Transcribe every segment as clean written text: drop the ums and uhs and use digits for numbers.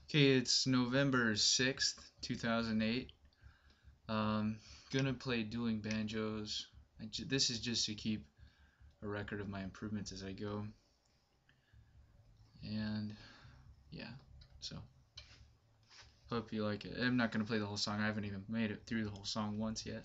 Okay, it's November 6th, 2008. Gonna play dueling banjos. This is just to keep a record of my improvements as I go. And yeah, so hope you like it. I'm not gonna play the whole song. I haven't even made it through the whole song once yet.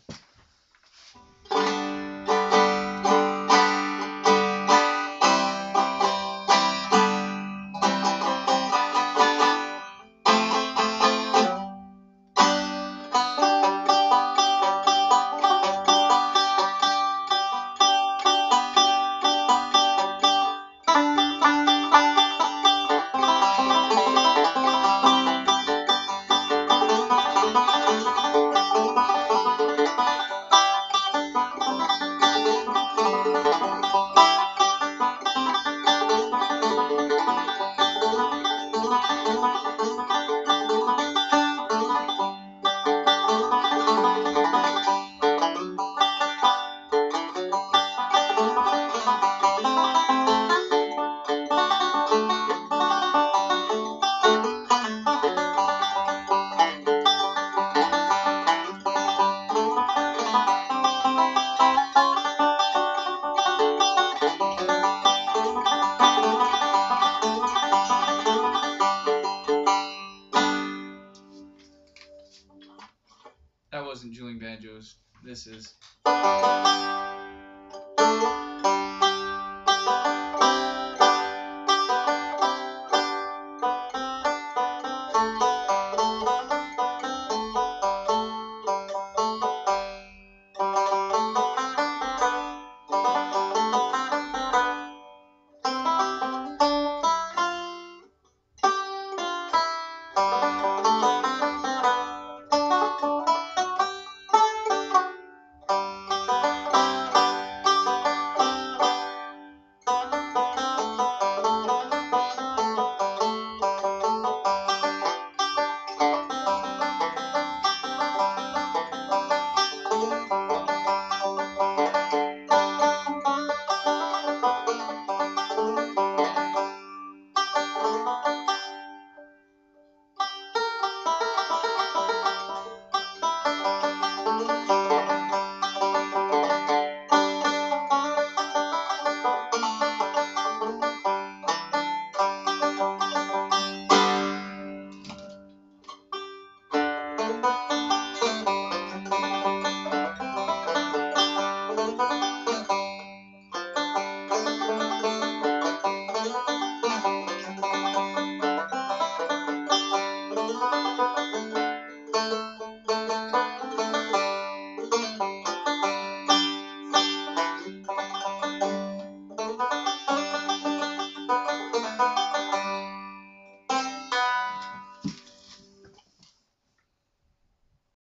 That wasn't dueling banjos. This is.